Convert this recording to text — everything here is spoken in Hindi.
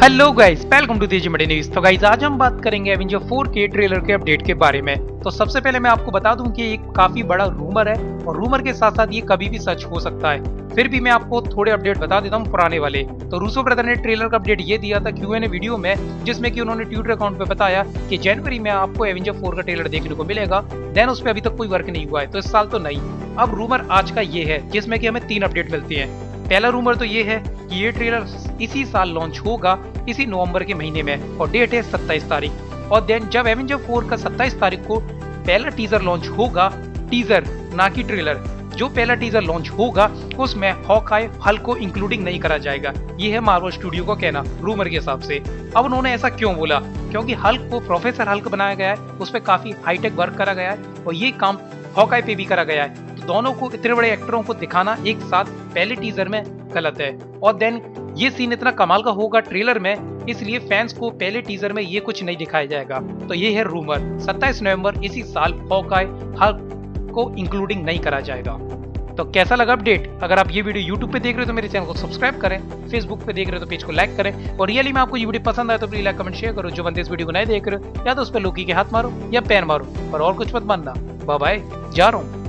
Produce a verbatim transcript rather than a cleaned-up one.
हेलो गाइस, वेलकम टू तेजी मडी न्यूज। तो गाइस आज हम बात करेंगे एवेंजर फोर के ट्रेलर के अपडेट के बारे में। तो सबसे पहले मैं आपको बता दूं कि एक काफी बड़ा रूमर है और रूमर के साथ साथ ये कभी भी सच हो सकता है। फिर भी मैं आपको थोड़े अपडेट बता देता हूं पुराने वाले। तो रूसो ब्रदर ने ट्रेलर का अपडेट ये दिया था क्यू एन ए वीडियो में, जिसमें कि उन्होंने ट्विटर अकाउंट पे बताया कि जनवरी में आपको एवेंजर फोर का ट्रेलर देखने को मिलेगा। देन उस पर अभी तक कोई वर्क नहीं हुआ है, तो इस साल तो नहीं। अब रूमर आज का ये है जिसमें कि हमें तीन अपडेट मिलती है। पहला रूमर तो ये है कि ये ट्रेलर इसी साल लॉन्च होगा, इसी नवंबर के महीने में, और डेट है सत्ताईस तारीख। और देन जब एवेंजर फोर का सत्ताईस तारीख को पहला टीजर लॉन्च होगा, टीजर ना कि ट्रेलर, जो पहला टीजर लॉन्च होगा उसमें हॉकआई हल्क को इंक्लूडिंग नहीं करा जाएगा। ये है मार्वल स्टूडियो का कहना रूमर के हिसाब से। अब उन्होंने ऐसा क्यों बोला? क्योंकि हल्क को प्रोफेसर हल्क बनाया गया है, उस पर काफी हाईटेक वर्क करा गया है और ये काम हॉकआई पे भी करा गया है। तो दोनों को, इतने बड़े एक्टरों को दिखाना एक साथ पहले टीजर में गलत है। और देन ये सीन इतना कमाल का होगा ट्रेलर में, इसलिए फैंस को पहले टीजर में ये कुछ नहीं दिखाया जाएगा। तो ये है रूमर, सत्ताईस नवंबर इसी साल हॉकआई हल्क को इंक्लूडिंग नहीं करा जाएगा। तो कैसा लगा अपडेट? अगर आप ये वीडियो यूट्यूब पे देख रहे हो तो मेरे चैनल को सब्सक्राइब करें, फेसबुक पे देख रहे हो तो पेज को लाइक करें, और रियली में आपको ये वीडियो पसंद आए तो प्लीज लाइक कमेंट शेयर करो। जो बंदे इस वीडियो को नए देख रहे हो या तो उस पर लोकी के हाथ मारो या पैर मारो, पर और कुछ मत मानना। बाय बाय, जा रहा हूँ।